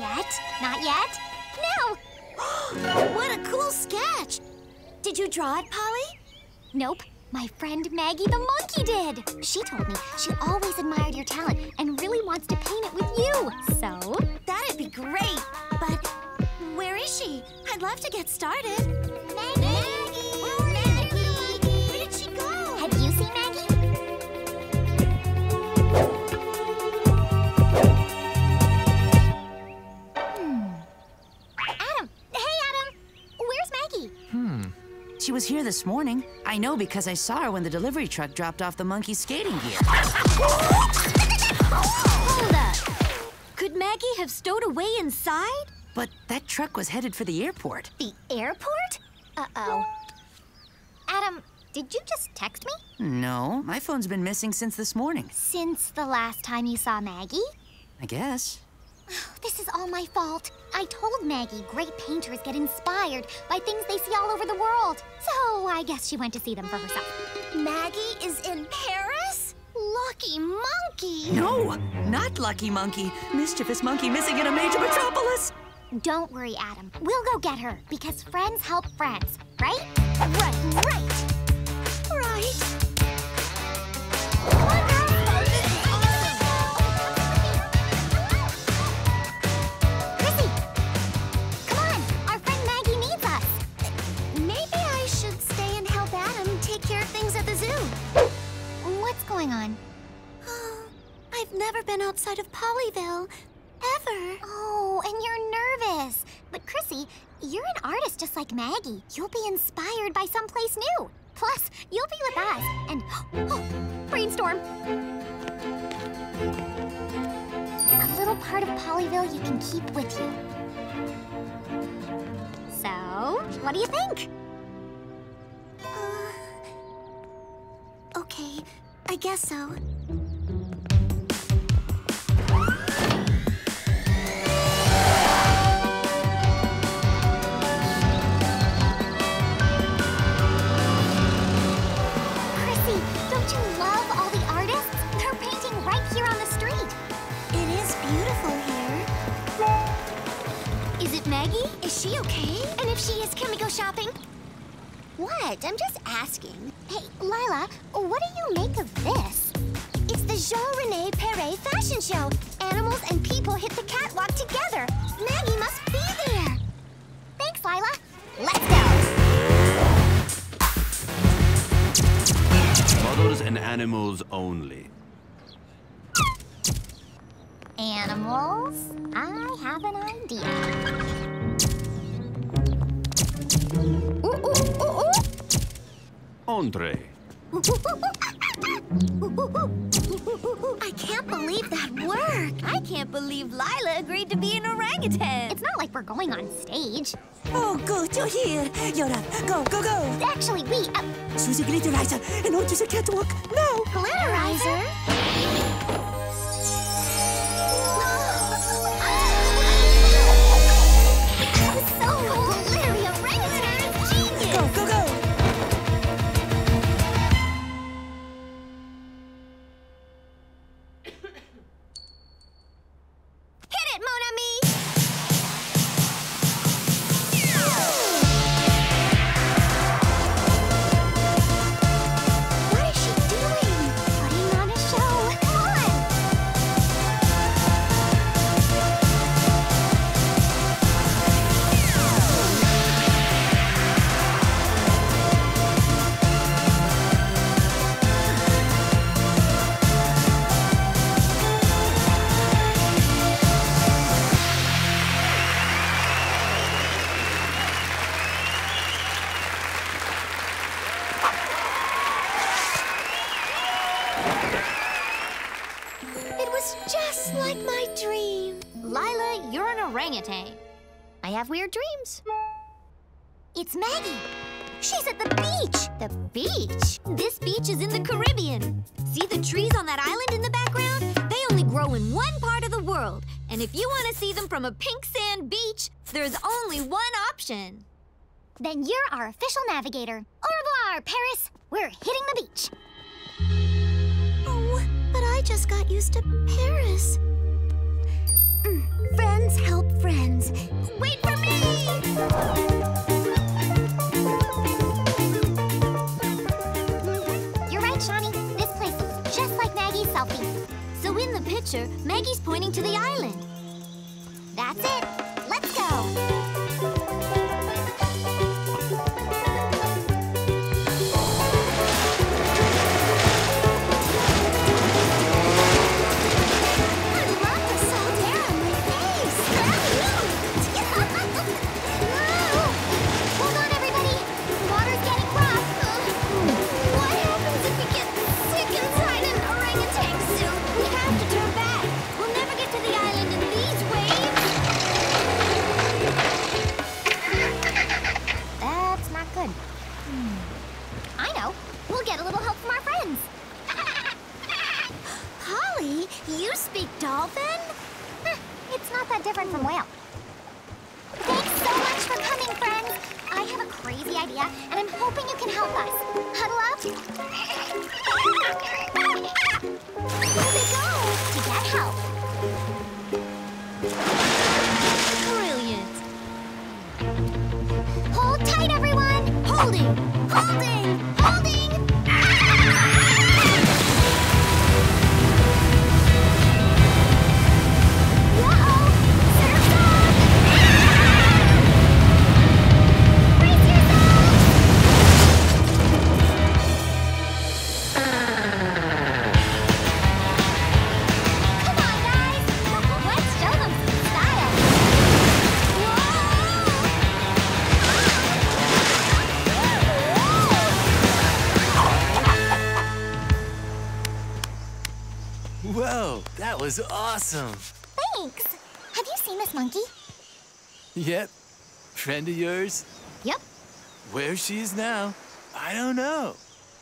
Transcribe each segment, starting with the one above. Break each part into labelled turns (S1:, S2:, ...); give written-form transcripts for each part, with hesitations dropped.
S1: yet. Not yet. Now!
S2: What a cool sketch! Did you draw it, Polly?
S1: Nope. My friend Maggie the monkey did. She told me she always admired your talent and really wants to paint it with you. So?
S2: That'd be great. But where is she? I'd love to get started.
S1: Maggie! Maggie!
S2: Where did she go?
S1: Have you seen Maggie? Adam! Hey, Adam! Where's Maggie?
S3: She was here this morning. I know because I saw her when the delivery truck dropped off the monkey's skating gear.
S2: Hold up. Could Maggie have stowed away inside?
S3: But that truck was headed for the airport.
S1: The airport? Uh-oh. Adam, did you just text me?
S3: No, my phone's been missing since this morning.
S1: Since the last time you saw Maggie?
S3: I guess.
S1: This is all my fault. I told Maggie great painters get inspired by things they see all over the world. So I guess she went to see them for herself.
S2: Maggie is in Paris? Lucky monkey!
S3: No, not Lucky Monkey. Mischievous monkey missing in a major metropolis.
S1: Don't worry, Adam. We'll go get her because friends help friends, right?
S2: Right.
S1: Come on, girl. Chrissy, come on. Our friend Maggie needs us.
S2: Maybe I should stay and help Adam take care of things at the zoo.
S1: What's going on?
S2: Oh, I've never been outside of Pollyville. Ever.
S1: Oh, and you're nervous. But Chrissy, you're an artist just like Maggie. You'll be inspired by someplace new. Plus, you'll be with us. And, brainstorm. A little part of Pollyville you can keep with you. So, what do you think?
S2: Okay, I guess so.
S1: Chrissy, don't you love all the artists? They're painting right here on the street.
S2: It is beautiful here. Is it Maggie? Is she okay?
S1: And if she is, can we go shopping?
S2: What? I'm just asking.
S1: Hey, Lila, what do you make of this?
S2: It's the Jean-René Perret fashion show. Animals and people hit the catwalk together. Maggie must be there.
S1: Thanks, Lila. Let's go.
S4: Models and animals only.
S1: Animals, I have an idea.
S4: Entree.
S2: I can't believe that worked. I can't believe Lila agreed to be an orangutan.
S1: It's not like we're going on stage.
S5: Oh, good, you're here. You're up. Go, go, go.
S1: Actually, we...
S5: Choose a gliterizer and onto the catwalk now.
S1: Glitterizer? So cool! Glittery orangutan is genius!
S5: Go, go, go.
S2: Hit it, Mon ami! What is she doing?
S1: Putting on a show. Come on!
S2: It was just like my dream.
S1: Lila, you're an orangutan. I have weird dreams. It's Maggie. She's at the beach. The beach?
S2: This beach is in the Caribbean. See the trees on that island in the background? They only grow in one part of the world. And if you want to see them from a pink sand beach, there's only one option.
S1: Then you're our official navigator. Au revoir, Paris. We're hitting the beach.
S2: Oh, but I just got used to Paris. Friends help friends. picture, Maggie's pointing to the island.
S1: That's it. Let's go.
S2: You speak dolphin?
S1: It's not that different from whale. Thanks so much for coming, friends. I have a crazy idea, and I'm hoping you can help us. Huddle up. Where they go? To get help.
S2: Brilliant.
S1: Hold tight, everyone.
S2: Holding! Holding!
S1: Holding!
S6: Whoa, that was awesome.
S1: Thanks. Have you seen this monkey?
S6: Yep. Friend of yours?
S1: Yep.
S6: Where she is now, I don't know.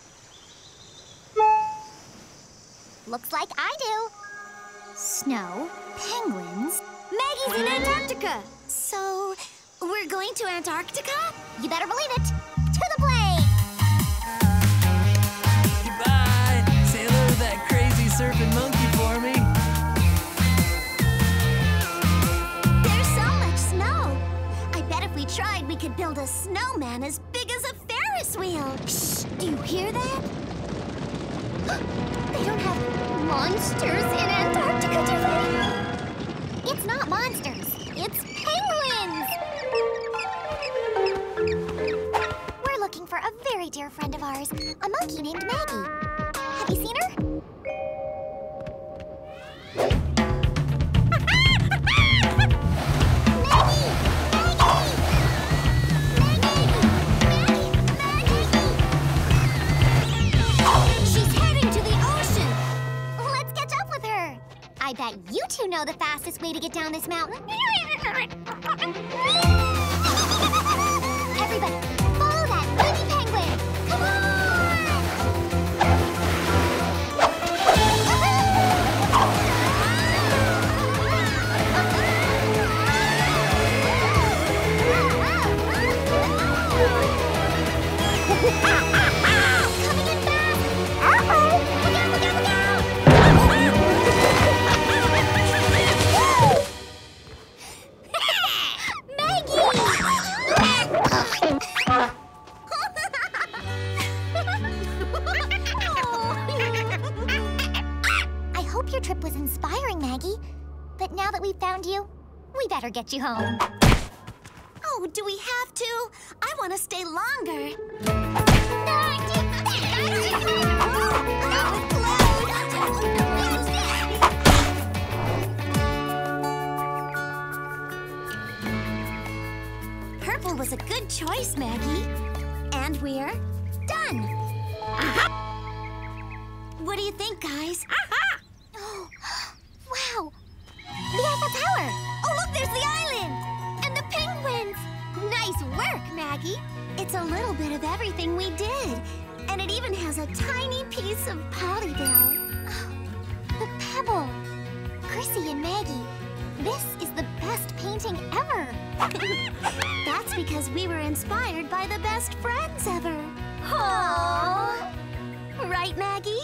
S1: Looks like I do. Snow, penguins.
S2: Maggie's in Antarctica. So, we're going to Antarctica?
S1: You better believe it. To the plane.
S6: Goodbye. Say hello to that crazy surfing monkey for me.
S2: There's so much snow. I bet if we tried, we could build a snowman as big as a Ferris wheel. Shh, do you hear that?
S1: They don't have monsters in Antarctica, do they? It's not monsters. It's penguins. We're looking for a very dear friend of ours, a monkey named Maggie. Have you seen her? I bet you two know the fastest way to get down this mountain. Everybody, follow that baby penguin! Come Coming in fast! Uh-oh! Look out, look out, look out! I hope your trip was inspiring, Maggie. But now that we've found you, we better get you home.
S2: Oh, do we have to? I want to stay longer. Purple was a good choice, Maggie. And we're done. What do you think, guys?
S1: Oh, wow! The Eiffel Tower!
S2: Oh, look, there's the island! And the penguins! Nice work, Maggie. It's a little bit of everything we did. And it even has a tiny piece of Polyville.
S1: Oh, the pebble! Chrissy and Maggie, this is the best painting ever!
S2: That's because we were inspired by the best friends ever.
S1: Aww!
S2: Right, Maggie?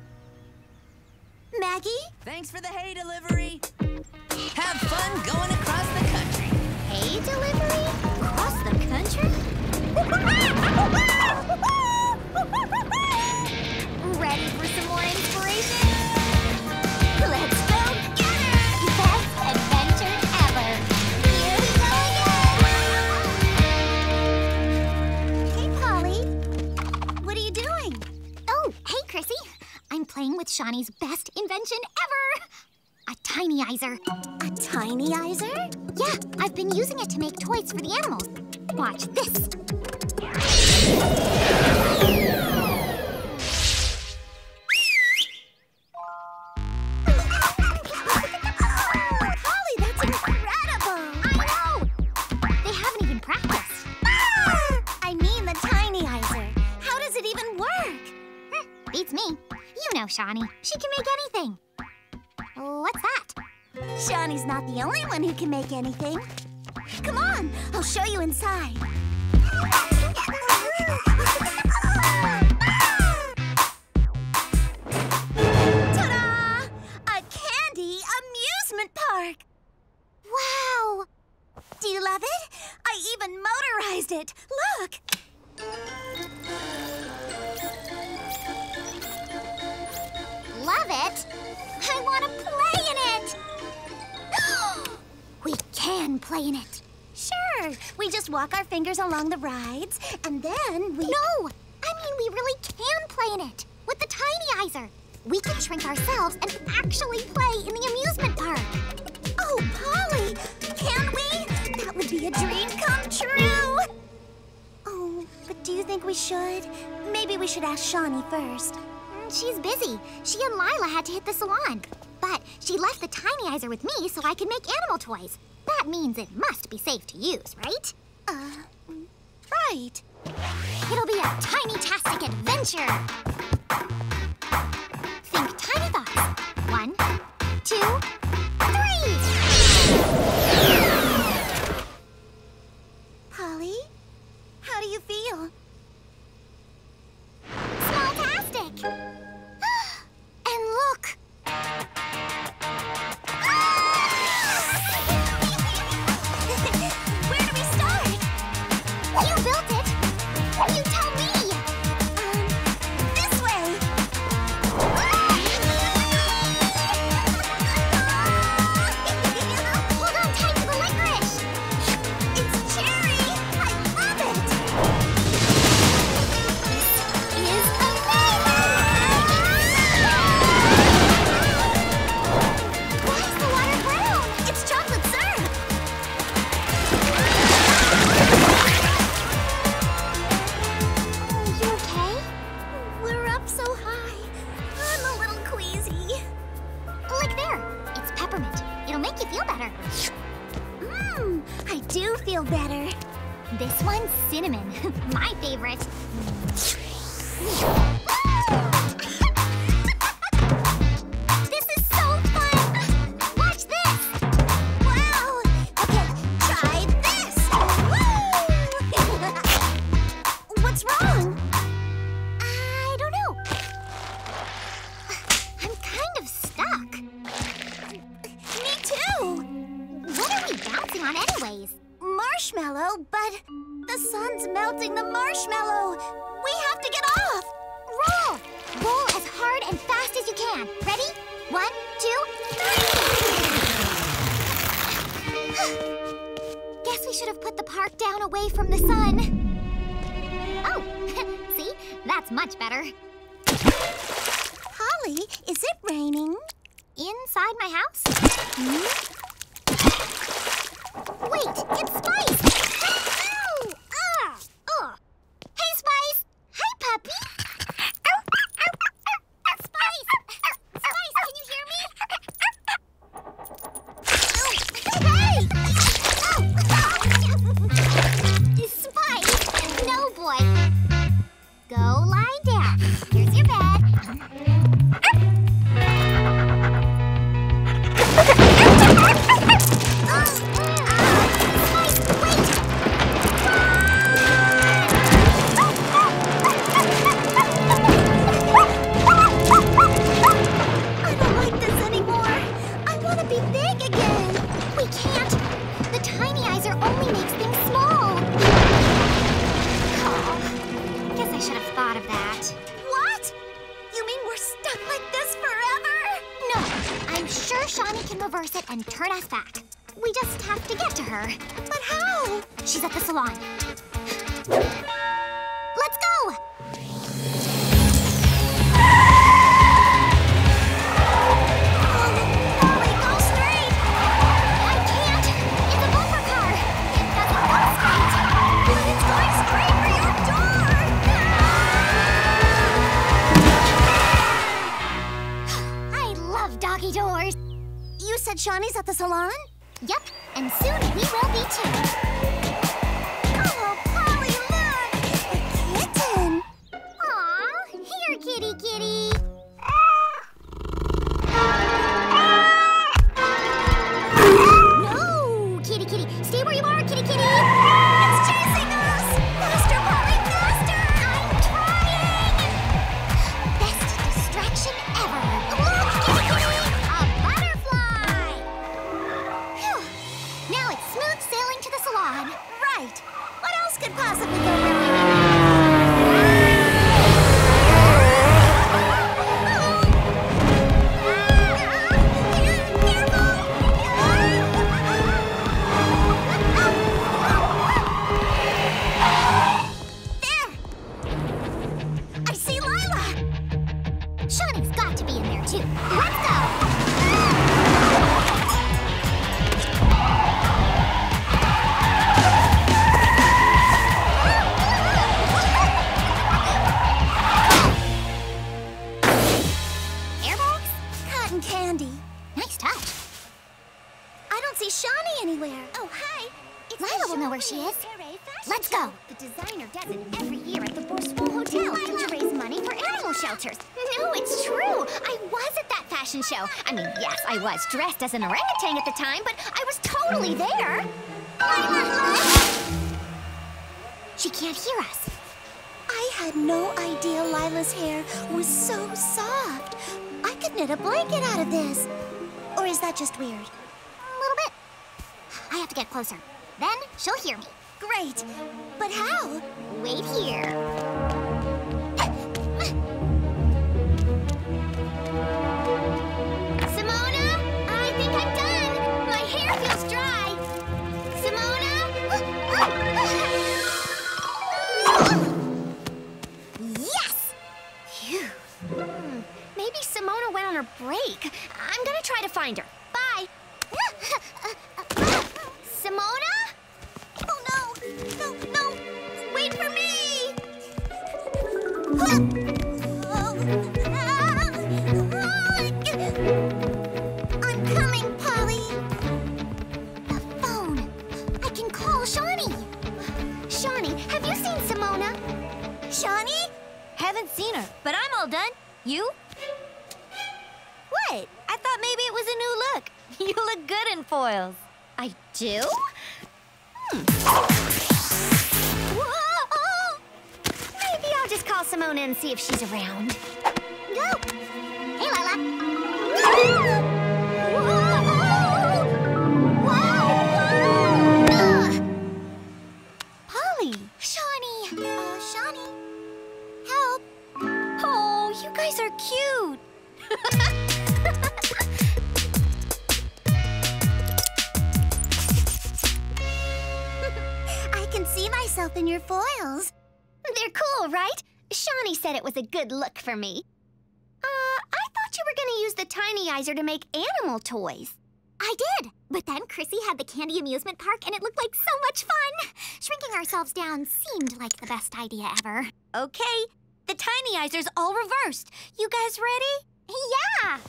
S2: Maggie?
S3: Thanks for the hay delivery. Have fun going across the country.
S1: Hay delivery?
S2: Across the country?
S1: Ready for some more inspiration?
S2: Let's go
S1: Shawnee's best invention ever! A Tinyizer. A Tinyizer? Yeah, I've been using it to make toys for the animals. Watch this.
S2: Polly, that's incredible!
S1: I know! They haven't even practiced.
S2: I mean the Tinyizer. How does it even work?
S1: Beats me. You know Shawnee. She can make anything. What's that?
S2: Shawnee's not the only one who can make anything. Come on, I'll show you inside. Ta-da! A candy amusement park!
S1: Wow!
S2: Do you love it? I even motorized it. Look!
S1: Love it? I want to play in it! We can play in it.
S2: Sure, we just walk our fingers along the rides, and then we...
S1: No! I mean, we really can play in it. With the Tinyizer. We can shrink ourselves and actually play in the amusement park.
S2: Oh, Polly! Can we? That would be a dream come true! Oh, but do you think we should? Maybe we should ask Shawnee first.
S1: She's busy. She and Lila had to hit the salon. But she left the Tinyizer with me so I could make animal toys. That means it must be safe to use, right?
S2: Right.
S1: It'll be a tiny-tastic adventure. Think tiny thoughts. 1, 2, 3!
S2: Polly, how do you feel?
S1: Small-tastic. And look.
S2: Where do we start?
S1: You built it. You tell me.
S2: This way.
S1: Hold on tight to the licorice.
S2: It's cherry. I love it.
S1: This is amazing. Why is the water brown?
S2: It's chocolate syrup.
S1: You okay?
S2: We're up so high. I'm a little queasy.
S1: Look there. It's peppermint. It'll make you feel better.
S2: I do feel better.
S1: This one's cinnamon. My favorite. This is so fun! Watch this!
S2: Wow! Okay, try this! Woo! What's wrong?
S1: I don't know. I'm kind of stuck.
S2: Me too!
S1: What are we bouncing on anyways?
S2: Marshmallow, but the sun's melting the marshmallow. We have to get off!
S1: Roll! Roll as hard and fast as you can. Ready? 1, 2, 3! Guess we should have put the park down away from the sun. Oh, see? That's much better.
S2: Polly, is it raining?
S1: Inside my house? Wait, it's Spice! Ow! Hey, Spice! Hi, puppy! Spice! Spice, can you hear me? Hey! Spice! No, boy. Go lie down. Here's your bed.
S2: I don't like this anymore. I want to be big again.
S1: We can't. The Tinyizer only makes things small. Oh, guess I should have thought of that.
S2: What? You mean we're stuck like this forever?
S1: No, I'm sure Shawnee can reverse it and turn us back. We just have to get to her.
S2: But how?
S1: She's at the salon. Let's go! Shawnee's at the salon? Yep, and soon we will be too. Oh, Polly, look! A kitten! Aw, here, kitty kitty. No! Kitty kitty, stay where you are, kitty kitty! It's chasing us! Faster, Polly, faster! I'm trying! Best distraction ever! Look, kitty kitty! A butterfly! Phew. Now it's smooth sailing to the salon. Right. What else could possibly go wrong? There! I see Lila! Shawnee's got to be in there too. Let's go! Airbags? Cotton candy. Nice touch. I don't see Shawnee anywhere. Oh, hi. Lila will know where she is. Let's go. The designer does it every year at the Bourseau Hotel to raise money for animal shelters. No, it's true. I was at that fashion show. I mean, yes, I was dressed as an orangutan at the time, but I was totally there. Lila! She can't hear us. I had no idea Lila's hair was so soft. I could knit a blanket out of this. Or is that just weird? A little bit. I have to get closer. Then she'll hear me. Great. But how? Wait here. Simona, I think I'm done. My hair feels dry. Simona? Yes! Phew. Maybe Simona went on her break. I'm gonna try to find her. Bye. Simona? Oh no! No, no! Wait for me! I'm coming, Polly. The phone. I can call Shawnee. Shawnee, have you seen Simona? Shawnee?
S2: Haven't seen her, but I'm all done. You? What? I thought maybe it was a new look. You look good in foils.
S1: I do?
S2: Whoa!
S1: Maybe I'll just call Simona and see if she's around. Go! Hey, Lila! Polly! Shawnee! Shawnee! Help!
S2: Oh, you guys are cute.
S1: I can see myself in your foils. They're cool, right? Shawnee said it was a good look for me. I thought you were gonna use the Tinyizer to make animal toys. I did, but then Chrissy had the candy amusement park and it looked like so much fun. Shrinking ourselves down seemed like the best idea ever.
S2: Okay, the Tinyiser's all reversed. You guys ready?
S1: Yeah!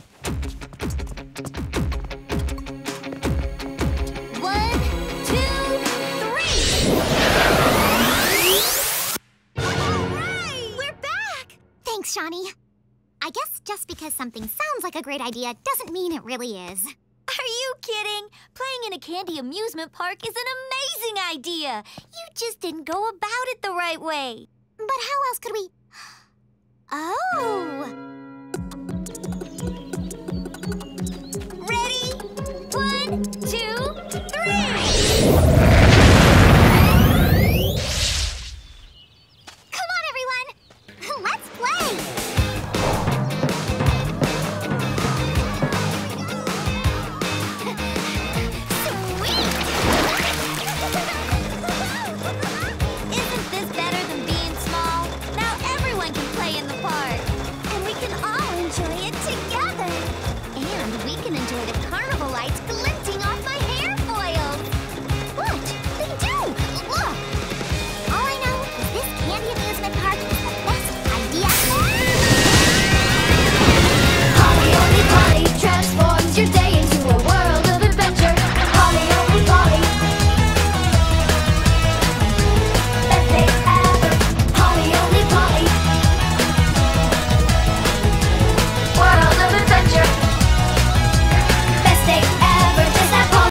S2: 1, 2, 3.
S1: All right! We're back! Thanks, Shawnee. I guess just because something sounds like a great idea doesn't mean it really is.
S2: Are you kidding? Playing in a candy amusement park is an amazing idea. You just didn't go about it the right way.
S1: But how else could we... Oh!
S2: Ready? 1, 2, 3.